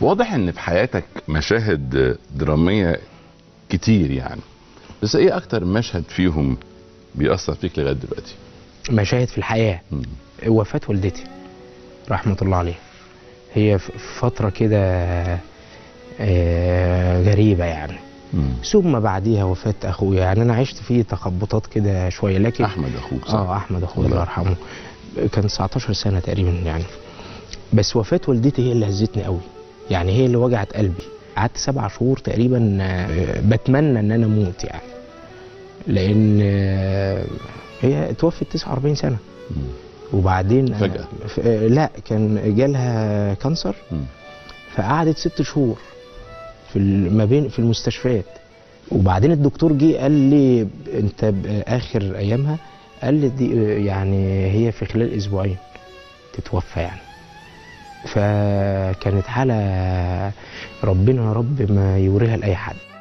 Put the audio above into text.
واضح ان في حياتك مشاهد درامية كتير يعني، بس ايه اكتر مشهد فيهم بيأثر فيك لغاية دلوقتي؟ مشاهد في الحياة. وفاة والدتي رحمة الله عليها. هي في فترة كده غريبة يعني. ثم بعديها وفاة اخويا. يعني انا عشت فيه تخبطات كده شوية. لكن احمد اخوك صح؟ احمد اخويا الله يرحمه، كان 19 سنة تقريبا يعني. بس وفاة والدتي هي اللي هزتني قوي، يعني هي اللي وجعت قلبي. قعدت 7 شهور تقريبا بتمنى ان انا اموت يعني، لان هي اتوفت 49 سنة. وبعدين فجأة؟ لا، كان جالها كانسر. فقعدت 6 شهور ما بين في المستشفيات. وبعدين الدكتور جه قال لي انت باخر ايامها، قال لي دي يعني هي في خلال اسبوعين تتوفى يعني. فكانت حالة ربنا يا رب ما يوريها لأي حد.